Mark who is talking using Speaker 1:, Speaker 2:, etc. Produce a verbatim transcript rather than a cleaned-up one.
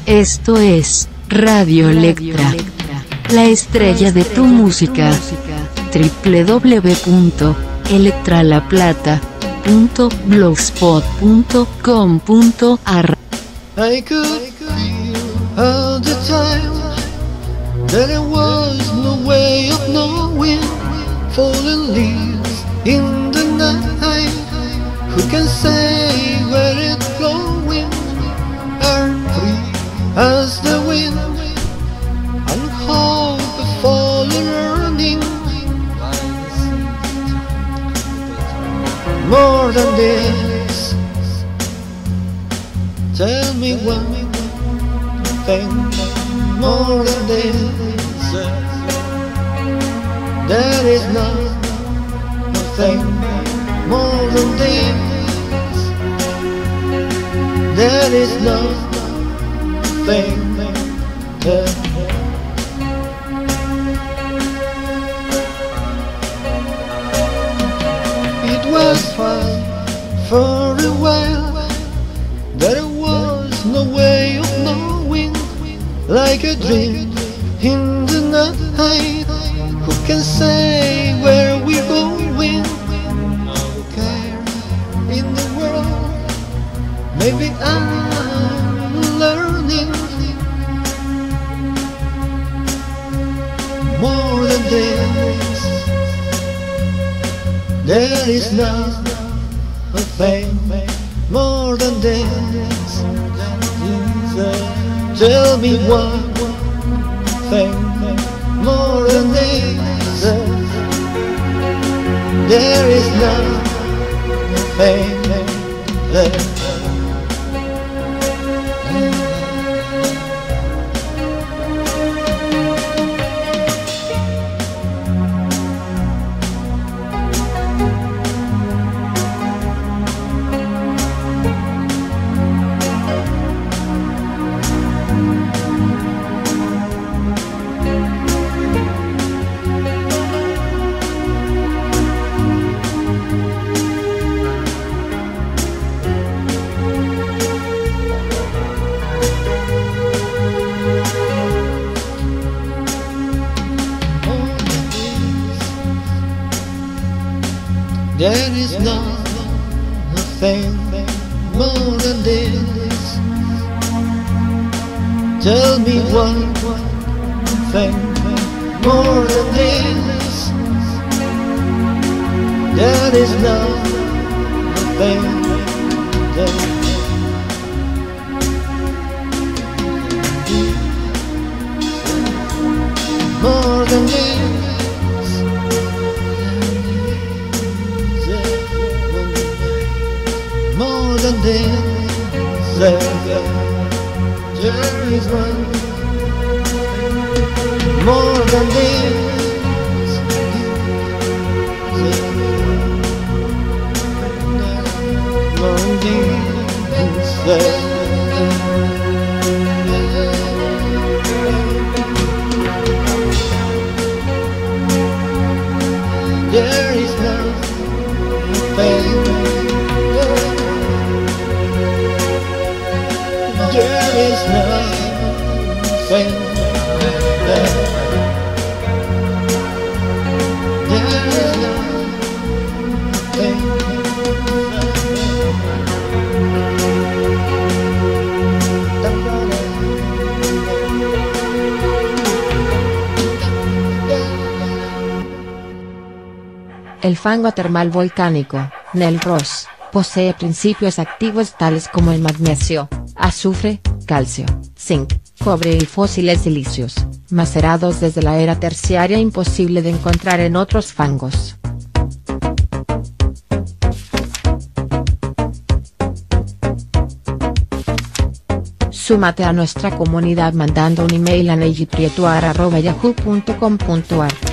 Speaker 1: Esto es Radio Electra, la estrella de tu música. w w w punto electralaplata punto blogspot punto com punto a r.
Speaker 2: I could feel all the time that there was no way of knowing. Fallen leaves in the night, who can say where it's blowing? Are free as the wind, and hope the fallen earning. More than this, tell me one thing. More than this, there is nothing. More than this, there is nothing. It was fun for a while, there was no way of knowing. Like a dream in the night, who can say where we're going? No care in the world, maybe I'm learning. More than this, there is nothing. More than this, tell me one thing. More than this, there is nothing there. There is nothing more than this. Tell me one thing. More than this, there is nothing there. More than this, more than this, there is one. More than this, more than this, there is nothing. There is nothing there. There is nothing.
Speaker 3: El fango termal volcánico, Nel Ross, posee principios activos tales como el magnesio, azufre, calcio, zinc, cobre y fósiles silíceos, macerados desde la era terciaria, imposible de encontrar en otros fangos. Súmate a nuestra comunidad mandando un email a nejiprietuar arroba yahoo punto com punto ar.